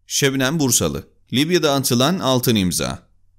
Şebnem Bursalı. Libya'da atılan altın imza.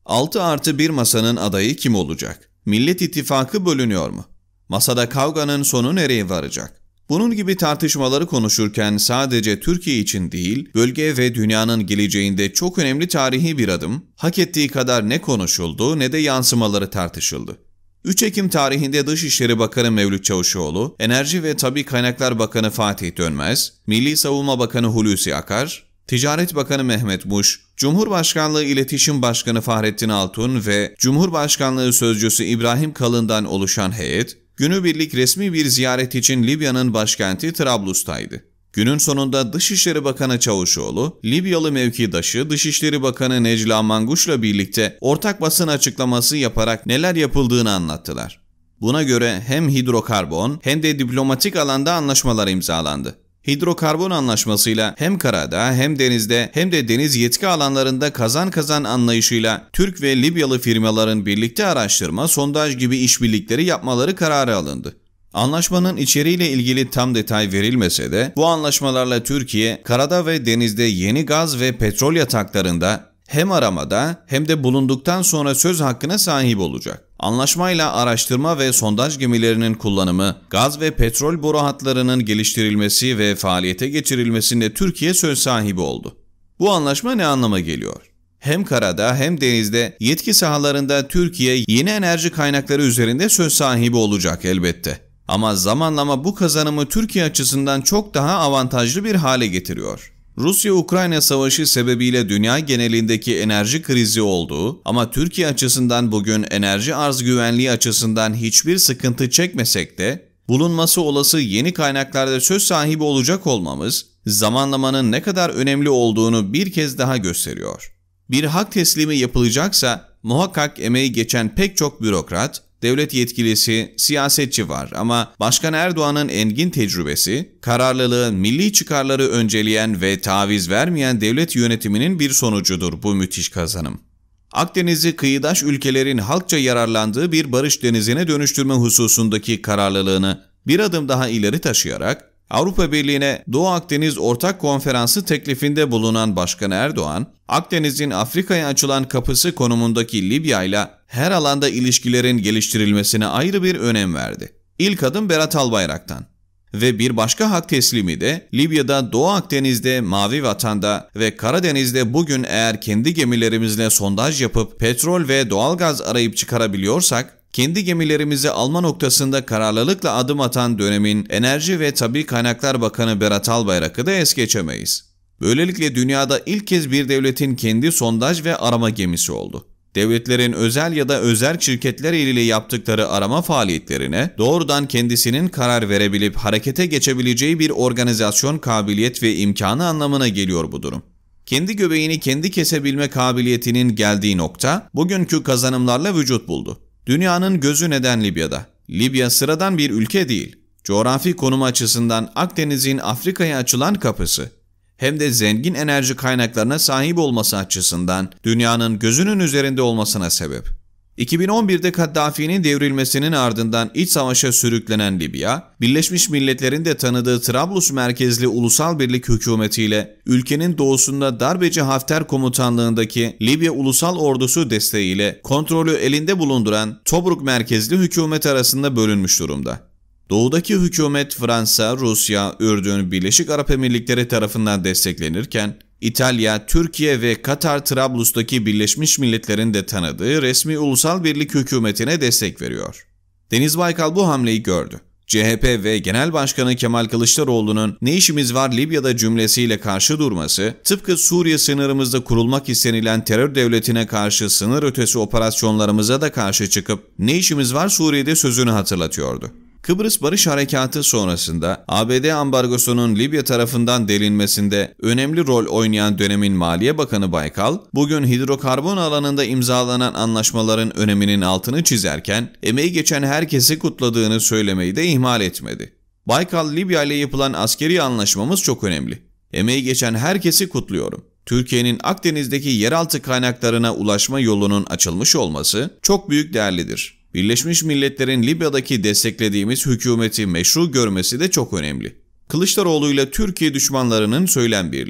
6+1 masanın adayı kim olacak? Millet İttifakı bölünüyor mu? Masada kavganın sonu nereye varacak? Bunun gibi tartışmaları konuşurken sadece Türkiye için değil, bölge ve dünyanın geleceğinde çok önemli tarihi bir adım, hak ettiği kadar ne konuşuldu ne de yansımaları tartışıldı. 3 Ekim tarihinde Dışişleri Bakanı Mevlüt Çavuşoğlu, Enerji ve Tabii Kaynaklar Bakanı Fatih Dönmez, Milli Savunma Bakanı Hulusi Akar, Ticaret Bakanı Mehmet Muş, Cumhurbaşkanlığı İletişim Başkanı Fahrettin Altun ve Cumhurbaşkanlığı Sözcüsü İbrahim Kalın'dan oluşan heyet, günübirlik resmi bir ziyaret için Libya'nın başkenti Trablus'taydı. Günün sonunda Dışişleri Bakanı Çavuşoğlu, Libyalı mevkidaşı Dışişleri Bakanı Necla Manguş'la birlikte ortak basın açıklaması yaparak neler yapıldığını anlattılar. Buna göre hem hidrokarbon hem de diplomatik alanda anlaşmalar imzalandı. Hidrokarbon anlaşmasıyla hem karada hem denizde hem de deniz yetki alanlarında kazan kazan anlayışıyla Türk ve Libyalı firmaların birlikte araştırma, sondaj gibi işbirlikleri yapmaları kararı alındı. Anlaşmanın içeriğiyle ilgili tam detay verilmese de bu anlaşmalarla Türkiye, karada ve denizde yeni gaz ve petrol yataklarında hem aramada hem de bulunduktan sonra söz hakkına sahip olacak. Anlaşmayla araştırma ve sondaj gemilerinin kullanımı, gaz ve petrol boru hatlarının geliştirilmesi ve faaliyete geçirilmesinde Türkiye söz sahibi oldu. Bu anlaşma ne anlama geliyor? Hem karada hem denizde yetki sahalarında Türkiye yeni enerji kaynakları üzerinde söz sahibi olacak elbette. Ama zamanlama bu kazanımı Türkiye açısından çok daha avantajlı bir hale getiriyor. Rusya-Ukrayna savaşı sebebiyle dünya genelindeki enerji krizi olduğu ama Türkiye açısından bugün enerji arz güvenliği açısından hiçbir sıkıntı çekmesek de bulunması olası yeni kaynaklarda söz sahibi olacak olmamız zamanlamanın ne kadar önemli olduğunu bir kez daha gösteriyor. Bir hak teslimi yapılacaksa muhakkak emeği geçen pek çok bürokrat, devlet yetkilisi, siyasetçi var ama Başkan Erdoğan'ın engin tecrübesi, kararlılığı, milli çıkarları önceleyen ve taviz vermeyen devlet yönetiminin bir sonucudur bu müthiş kazanım. Akdeniz'i kıyıdaş ülkelerin halkça yararlandığı bir barış denizine dönüştürme hususundaki kararlılığını bir adım daha ileri taşıyarak, Avrupa Birliği'ne Doğu Akdeniz Ortak Konferansı teklifinde bulunan Başkan Erdoğan, Akdeniz'in Afrika'ya açılan kapısı konumundaki Libya ile her alanda ilişkilerin geliştirilmesine ayrı bir önem verdi. İlk adım Berat Albayrak'tan. Ve bir başka hak teslimi de Libya'da, Doğu Akdeniz'de, Mavi Vatan'da ve Karadeniz'de bugün eğer kendi gemilerimizle sondaj yapıp petrol ve doğalgaz arayıp çıkarabiliyorsak, kendi gemilerimizi alma noktasında kararlılıkla adım atan dönemin Enerji ve Tabii Kaynaklar Bakanı Berat Albayrak'ı da es geçemeyiz. Böylelikle dünyada ilk kez bir devletin kendi sondaj ve arama gemisi oldu. Devletlerin özel ya da özerk şirketler ile yaptıkları arama faaliyetlerine doğrudan kendisinin karar verebilip harekete geçebileceği bir organizasyon kabiliyet ve imkanı anlamına geliyor bu durum. Kendi göbeğini kendi kesebilme kabiliyetinin geldiği nokta bugünkü kazanımlarla vücut buldu. Dünyanın gözü neden Libya'da? Libya sıradan bir ülke değil. Coğrafi konumu açısından Akdeniz'in Afrika'ya açılan kapısı, hem de zengin enerji kaynaklarına sahip olması açısından dünyanın gözünün üzerinde olmasına sebep. 2011'de Kaddafi'nin devrilmesinin ardından iç savaşa sürüklenen Libya, Birleşmiş Milletler'in de tanıdığı Trablus merkezli Ulusal Birlik hükümetiyle ülkenin doğusunda darbeci Hafter komutanlığındaki Libya Ulusal Ordusu desteğiyle kontrolü elinde bulunduran Tobruk merkezli hükümet arasında bölünmüş durumda. Doğudaki hükümet Fransa, Rusya, Ürdün, Birleşik Arap Emirlikleri tarafından desteklenirken, İtalya, Türkiye ve Katar Trablus'taki Birleşmiş Milletler'in de tanıdığı resmi Ulusal Birlik hükümetine destek veriyor. Deniz Baykal bu hamleyi gördü. CHP ve Genel Başkanı Kemal Kılıçdaroğlu'nun "ne işimiz var Libya'da" cümlesiyle karşı durması, tıpkı Suriye sınırımızda kurulmak istenilen terör devletine karşı sınır ötesi operasyonlarımıza da karşı çıkıp "ne işimiz var Suriye'de" sözünü hatırlatıyordu. Kıbrıs Barış Harekatı sonrasında ABD ambargosunun Libya tarafından delinmesinde önemli rol oynayan dönemin Maliye Bakanı Baykal, bugün hidrokarbon alanında imzalanan anlaşmaların öneminin altını çizerken emeği geçen herkesi kutladığını söylemeyi de ihmal etmedi. Baykal, Libya ile yapılan askeri anlaşmamız çok önemli. Emeği geçen herkesi kutluyorum. Türkiye'nin Akdeniz'deki yeraltı kaynaklarına ulaşma yolunun açılmış olması çok büyük değerlidir. Birleşmiş Milletler'in Libya'daki desteklediğimiz hükümeti meşru görmesi de çok önemli. Kılıçdaroğlu ile Türkiye düşmanlarının söylem birliği.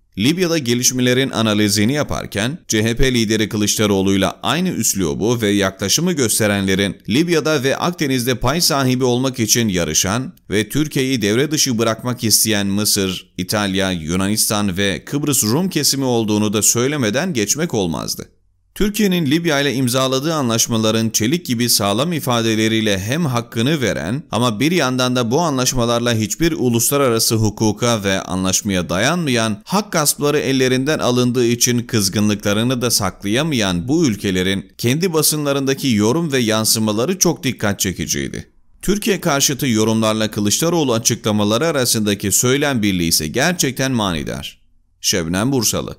Libya'da gelişmelerin analizini yaparken CHP lideri Kılıçdaroğlu'yla aynı üslubu ve yaklaşımı gösterenlerin Libya'da ve Akdeniz'de pay sahibi olmak için yarışan ve Türkiye'yi devre dışı bırakmak isteyen Mısır, İtalya, Yunanistan ve Kıbrıs Rum kesimi olduğunu da söylemeden geçmek olmazdı. Türkiye'nin Libya ile imzaladığı anlaşmaların çelik gibi sağlam ifadeleriyle hem hakkını veren ama bir yandan da bu anlaşmalarla hiçbir uluslararası hukuka ve anlaşmaya dayanmayan, hak gaspları ellerinden alındığı için kızgınlıklarını da saklayamayan bu ülkelerin kendi basınlarındaki yorum ve yansımaları çok dikkat çekiciydi. Türkiye karşıtı yorumlarla Kılıçdaroğlu açıklamaları arasındaki söylem birliği ise gerçekten manidar. Şebnem Bursalı.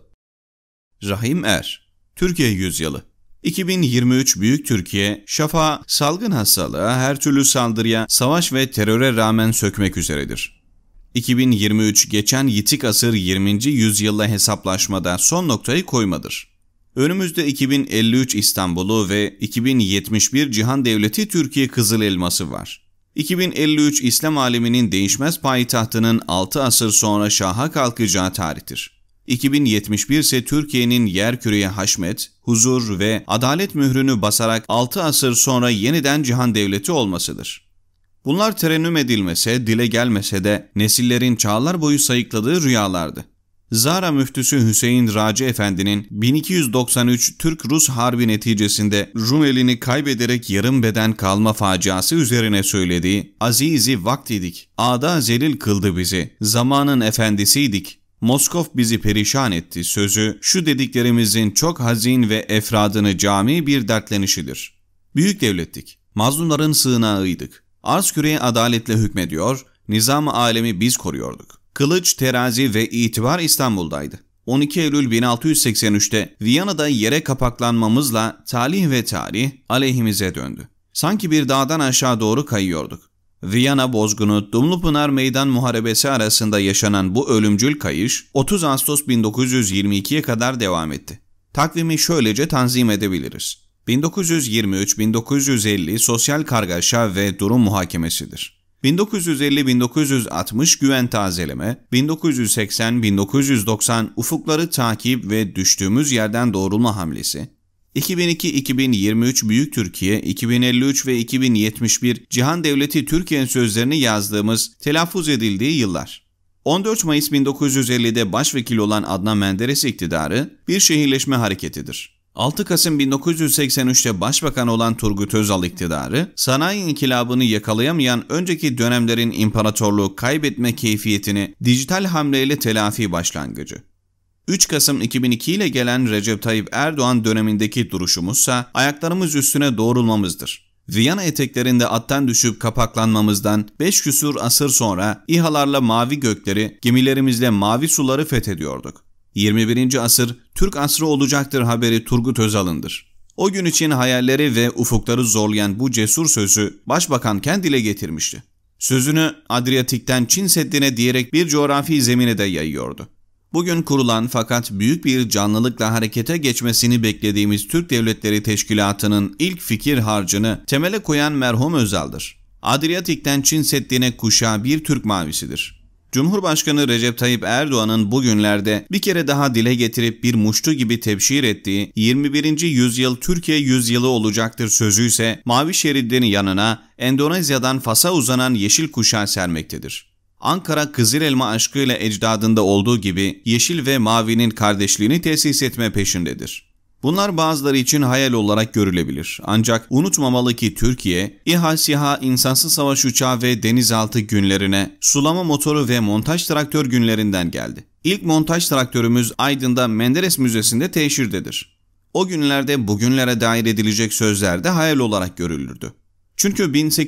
Rahim Er, Türkiye Yüzyılı. 2023 Büyük Türkiye, şafağı salgın hastalığa, her türlü saldırıya, savaş ve teröre rağmen sökmek üzeredir. 2023 geçen yitik asır 20. yüzyılla hesaplaşmada son noktayı koymadır. Önümüzde 2053 İstanbul'u ve 2071 Cihan Devleti Türkiye Kızıl Elması var. 2053 İslam aleminin değişmez payitahtının 6 asır sonra şaha kalkacağı tarihtir. 2071 ise Türkiye'nin yerküreye haşmet, huzur ve adalet mührünü basarak 6 asır sonra yeniden cihan devleti olmasıdır. Bunlar terennüm edilmese, dile gelmese de nesillerin çağlar boyu sayıkladığı rüyalardı. Zara müftüsü Hüseyin Raci Efendi'nin 1293 Türk-Rus Harbi neticesinde Rumeli'ni kaybederek yarım beden kalma faciası üzerine söylediği "Azizi vaktidik, ağda zelil kıldı bizi, zamanın efendisiydik, Moskov bizi perişan etti" sözü şu dediklerimizin çok hazin ve efradını cami bir dertlenişidir. Büyük devlettik, mazlumların sığınağıydık. Arz küreye adaletle hükmediyor, nizam-ı alemi biz koruyorduk. Kılıç, terazi ve itibar İstanbul'daydı. 12 Eylül 1683'te Viyana'da yere kapaklanmamızla talih ve tarih aleyhimize döndü. Sanki bir dağdan aşağı doğru kayıyorduk. Viyana bozgunu, Dumlupınar Meydan Muharebesi arasında yaşanan bu ölümcül kayış 30 Ağustos 1922'ye kadar devam etti. Takvimi şöylece tanzim edebiliriz. 1923-1950 sosyal kargaşa ve durum muhakemesidir. 1950-1960 güven tazeleme, 1980-1990 ufukları takip ve düştüğümüz yerden doğrulma hamlesi, 2002-2023 Büyük Türkiye, 2053 ve 2071 Cihan Devleti Türkiye sözlerini yazdığımız, telaffuz edildiği yıllar. 14 Mayıs 1950'de başvekil olan Adnan Menderes iktidarı bir şehirleşme hareketidir. 6 Kasım 1983'te başbakan olan Turgut Özal iktidarı, sanayi inkılabını yakalayamayan önceki dönemlerin imparatorluğu kaybetme keyfiyetini dijital hamleyle telafi başlangıcı. 3 Kasım 2002 ile gelen Recep Tayyip Erdoğan dönemindeki duruşumuzsa ayaklarımız üstüne doğrulmamızdır. Viyana eteklerinde attan düşüp kapaklanmamızdan 5 küsur asır sonra İHA'larla mavi gökleri, gemilerimizle mavi suları fethediyorduk. 21. asır Türk asrı olacaktır haberi Turgut Özal'ındır. O gün için hayalleri ve ufukları zorlayan bu cesur sözü başbakanken dile getirmişti. Sözünü Adriyatik'ten Çin Seddi'ne diyerek bir coğrafi zemine de yayıyordu. Bugün kurulan fakat büyük bir canlılıkla harekete geçmesini beklediğimiz Türk Devletleri Teşkilatı'nın ilk fikir harcını temele koyan merhum Özal'dır. Adriyatik'ten Çin Seddi'ne kuşağı bir Türk mavisidir. Cumhurbaşkanı Recep Tayyip Erdoğan'ın bugünlerde bir kere daha dile getirip bir muştu gibi tebşir ettiği 21. yüzyıl Türkiye yüzyılı olacaktır sözü ise mavi şeridlerin yanına Endonezya'dan Fas'a uzanan yeşil kuşağı sermektedir. Ankara Kızılelma aşkıyla ecdadında olduğu gibi yeşil ve mavinin kardeşliğini tesis etme peşindedir. Bunlar bazıları için hayal olarak görülebilir. Ancak unutmamalı ki Türkiye, İHA, SİHA, insansız savaş uçağı ve denizaltı günlerine, sulama motoru ve montaj traktör günlerinden geldi. İlk montaj traktörümüz Aydın'da Menderes Müzesi'nde teşhirdedir. O günlerde bugünlere dair edilecek sözler de hayal olarak görülürdü. Çünkü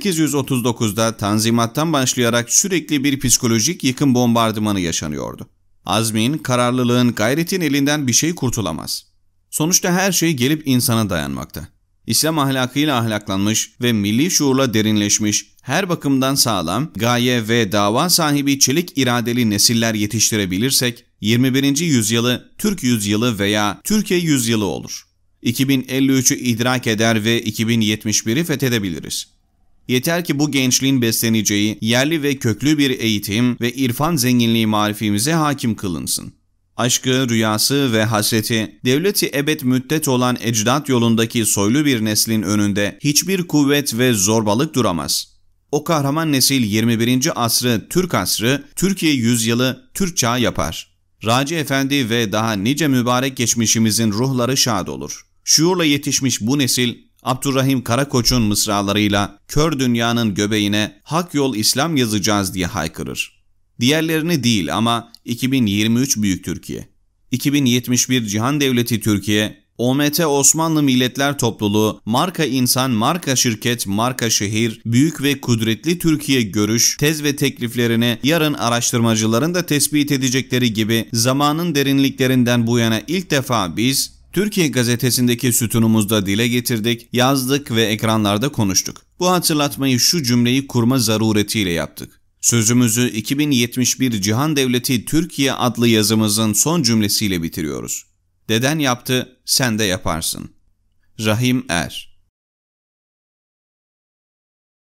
1839'da Tanzimat'tan başlayarak sürekli bir psikolojik yıkım bombardımanı yaşanıyordu. Azmin, kararlılığın, gayretin elinden bir şey kurtulamaz. Sonuçta her şey gelip insana dayanmakta. İslam ahlakıyla ahlaklanmış ve milli şuurla derinleşmiş, her bakımdan sağlam, gaye ve dava sahibi çelik iradeli nesiller yetiştirebilirsek, 21. yüzyılı Türk yüzyılı veya Türkiye yüzyılı olur. 2053'ü idrak eder ve 2071'i fethedebiliriz. Yeter ki bu gençliğin besleneceği yerli ve köklü bir eğitim ve irfan zenginliği marifimize hakim kılınsın. Aşkı, rüyası ve hasreti, devleti ebed müddet olan ecdat yolundaki soylu bir neslin önünde hiçbir kuvvet ve zorbalık duramaz. O kahraman nesil 21. asrı Türk asrı, Türkiye yüzyılı Türk çağı yapar. Raci Efendi ve daha nice mübarek geçmişimizin ruhları şad olur. Şuurla yetişmiş bu nesil, Abdurrahim Karakoç'un mısralarıyla kör dünyanın göbeğine hak yol İslam yazacağız diye haykırır. Diğerlerini değil ama 2023 Büyük Türkiye, 2071 Cihan Devleti Türkiye, OMT Osmanlı Milletler Topluluğu, marka insan, marka şirket, marka şehir, büyük ve kudretli Türkiye görüş, tez ve tekliflerini yarın araştırmacıların da tespit edecekleri gibi zamanın derinliklerinden bu yana ilk defa biz, Türkiye Gazetesi'ndeki sütunumuzda dile getirdik, yazdık ve ekranlarda konuştuk. Bu hatırlatmayı şu cümleyi kurma zaruretiyle yaptık. Sözümüzü 2071 Cihan Devleti Türkiye adlı yazımızın son cümlesiyle bitiriyoruz. Deden yaptı, sen de yaparsın. Rahim Er.